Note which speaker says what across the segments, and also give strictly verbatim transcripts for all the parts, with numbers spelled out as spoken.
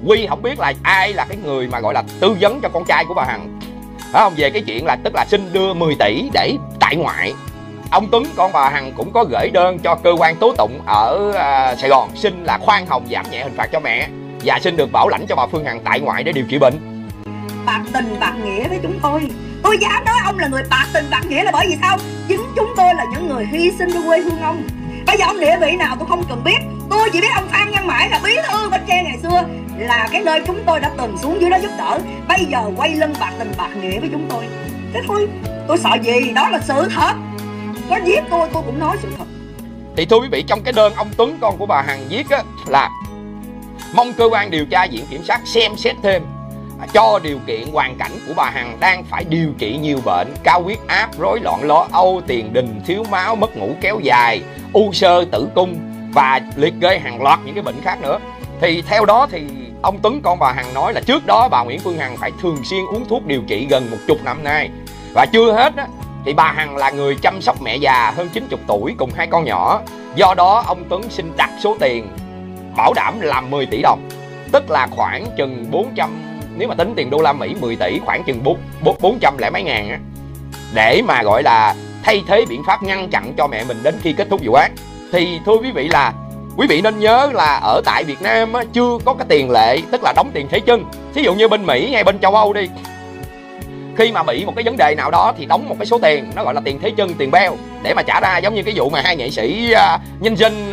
Speaker 1: Quy không biết là ai là cái người mà gọi là tư vấn cho con trai của bà Hằng, phải không, về cái chuyện là tức là xin đưa mười tỷ để tại ngoại. Ông Tuấn con bà Hằng cũng có gửi đơn cho cơ quan tố tụng ở uh, Sài Gòn xin là khoan hồng giảm nhẹ hình phạt cho mẹ và xin được bảo lãnh cho bà Phương Hằng tại ngoại để điều trị bệnh.
Speaker 2: Bạc tình bạc nghĩa với chúng tôi. Tôi dám nói ông là người bạc tình bạc nghĩa là bởi vì sao? Chính chúng tôi là những người hy sinh cho quê hương ông. Bây giờ ông địa vị nào tôi không cần biết. Tôi chỉ biết ông Phan Văn Mãi là bí thư Bến Tre ngày xưa, là cái nơi chúng tôi đã từng xuống dưới đó giúp đỡ. Bây giờ quay lưng bạc tình bạc nghĩa với chúng tôi. Thế thôi, tôi sợ gì? Đó là sự thật. Có giết tôi, tôi cũng nói sự thật.
Speaker 1: Thì thưa quý vị, trong cái đơn ông Tuấn con của bà Hằng viết á, là mong cơ quan điều tra viện kiểm sát xem xét thêm cho điều kiện hoàn cảnh của bà Hằng đang phải điều trị nhiều bệnh, cao huyết áp, rối loạn lo âu, tiền đình, thiếu máu, mất ngủ kéo dài, u xơ tử cung và liệt kê hàng loạt những cái bệnh khác nữa. Thì theo đó thì ông Tuấn con bà Hằng nói là trước đó bà Nguyễn Phương Hằng phải thường xuyên uống thuốc điều trị gần một chục năm nay. Và chưa hết á, thì bà Hằng là người chăm sóc mẹ già hơn chín mươi tuổi cùng hai con nhỏ. Do đó ông Tuấn xin đặt số tiền bảo đảm là mười tỷ đồng, tức là khoảng chừng bốn trăm, nếu mà tính tiền đô la Mỹ mười tỷ khoảng chừng bốn trăm lẻ mấy ngàn á, để mà gọi là thay thế biện pháp ngăn chặn cho mẹ mình đến khi kết thúc vụ án. Thì thưa quý vị là quý vị nên nhớ là ở tại Việt Nam á, chưa có cái tiền lệ tức là đóng tiền thế chân. Thí dụ như bên Mỹ hay bên châu Âu đi, khi mà bị một cái vấn đề nào đó thì đóng một cái số tiền, nó gọi là tiền thế chân, tiền beo để mà trả ra, giống như cái vụ mà hai nghệ sĩ uh, nhân dân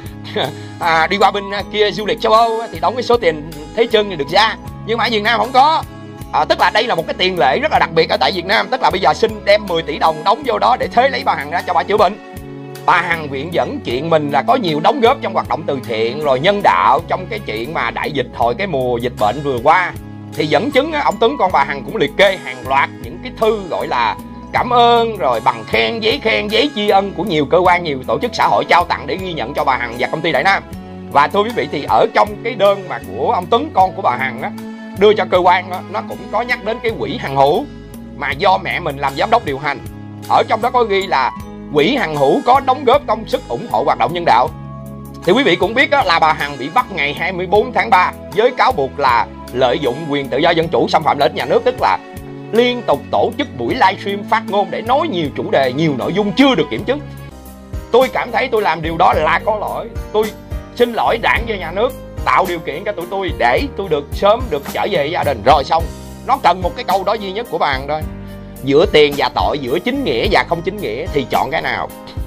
Speaker 1: à, đi qua bên kia du lịch châu Âu thì đóng cái số tiền thế chân thì được ra. Nhưng mà ở Việt Nam không có. À, tức là đây là một cái tiền lệ rất là đặc biệt ở tại Việt Nam. Tức là bây giờ xin đem mười tỷ đồng đóng vô đó để thế lấy bà Hằng ra cho bà chữa bệnh. Bà Hằng viện dẫn chuyện mình là có nhiều đóng góp trong hoạt động từ thiện rồi nhân đạo trong cái chuyện mà đại dịch hồi cái mùa dịch bệnh vừa qua. Thì dẫn chứng ông Tuấn con bà Hằng cũng liệt kê hàng loạt những cái thư gọi là cảm ơn, rồi bằng khen, giấy khen, giấy tri ân của nhiều cơ quan, nhiều tổ chức xã hội trao tặng để ghi nhận cho bà Hằng và công ty Đại Nam. Và thưa quý vị, thì ở trong cái đơn mà của ông Tuấn con của bà Hằng á, đưa cho cơ quan đó, nó cũng có nhắc đến cái quỹ Hằng Hữu mà do mẹ mình làm giám đốc điều hành. Ở trong đó có ghi là quỹ Hằng Hữu có đóng góp công sức ủng hộ hoạt động nhân đạo. Thì quý vị cũng biết đó, là bà Hằng bị bắt ngày hai mươi tư tháng ba với cáo buộc là lợi dụng quyền tự do dân chủ, xâm phạm lợi ích nhà nước, tức là liên tục tổ chức buổi livestream phát ngôn để nói nhiều chủ đề, nhiều nội dung chưa được kiểm chứng. Tôi cảm thấy tôi làm điều đó là có lỗi. Tôi xin lỗi đảng và nhà nước, tạo điều kiện cho tụi tôi để tôi được sớm được trở về gia đình. Rồi xong, nó cần một cái câu đó duy nhất của bà Hằng thôi: giữa tiền và tội, giữa chính nghĩa và không chính nghĩa thì chọn cái nào?